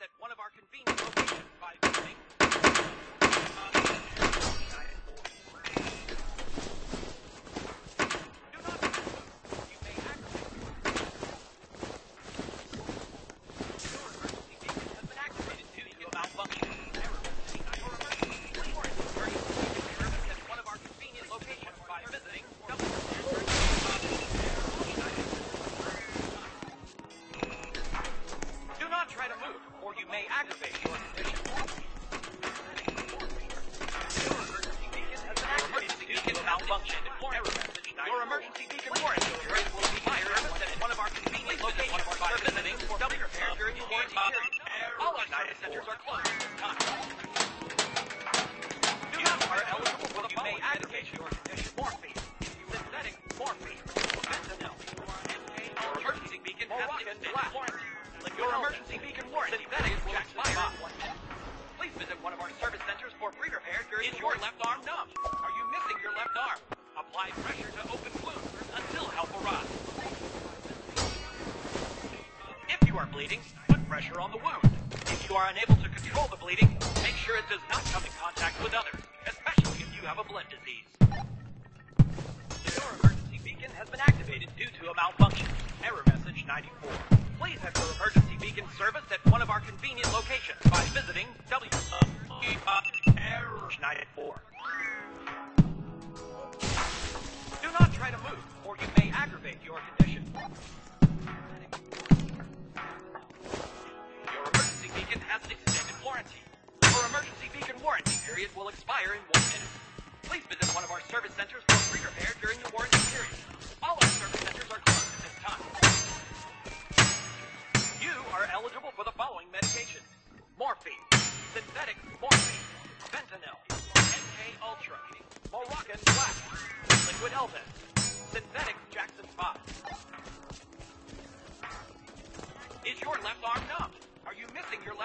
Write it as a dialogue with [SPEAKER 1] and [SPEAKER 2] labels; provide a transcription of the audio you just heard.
[SPEAKER 1] at one of our convenient locations by visiting Your emergency beacon warrant will be fired at one of our convenient locations by visiting or be repaired during the warranty period. All our service centers are closed at this time. You are eligible for the following medication or condition: morphine, synthetic morphine, fentanyl, your emergency beacon has an extended warranty. Your emergency beacon warranty will expire. Please visit one of our service centers for free repair during your left arm numb. Are you missing your left arm? Apply pressure to open wounds until help arrives. If you are bleeding, put pressure on the wound. If you are unable to control the bleeding, make sure it does not come in contact with others, especially if you have a blood disease. Your emergency beacon has been activated due to a malfunction. Error message 94. Please have your emergency beacon serviced at one of our convenient locations by visiting Error 94. Do not try to move, or you may aggravate your condition. Your emergency beacon has an extended warranty. Your emergency beacon warranty period will expire in 1 minute. Please visit one of our service centers for free repair during the warranty period. All our service centers are closed at this time. You are eligible for the following medications: morphine, synthetic morphine, fentanyl, MK Ultra, Moroccan Black, Liquid Elvis, synthetic Jackson 5. Is your left arm numb? Are you missing your left